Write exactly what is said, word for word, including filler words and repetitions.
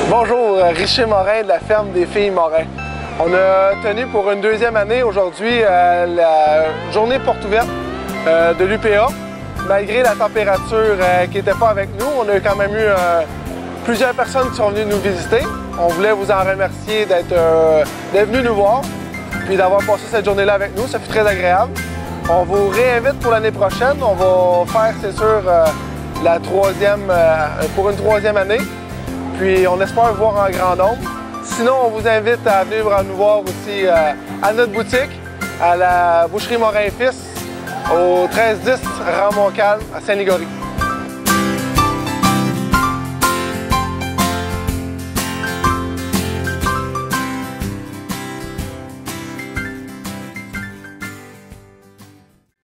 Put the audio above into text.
Bonjour, Richer Morin de la ferme des Filles Morin. On a tenu pour une deuxième année aujourd'hui euh, la journée porte ouverte euh, de l'U P A. Malgré la température euh, qui n'était pas avec nous, on a quand même eu euh, plusieurs personnes qui sont venues nous visiter. On voulait vous en remercier d'être euh, venus nous voir puis d'avoir passé cette journée-là avec nous. Ça fut très agréable. On vous réinvite pour l'année prochaine. On va faire, c'est sûr, euh, la troisième, euh, pour une troisième année. Puis on espère vous voir en grand nombre. Sinon, on vous invite à venir nous voir aussi euh, à notre boutique, à la boucherie Morin Fils, au treize dix rang Montcalm à Saint-Ligory.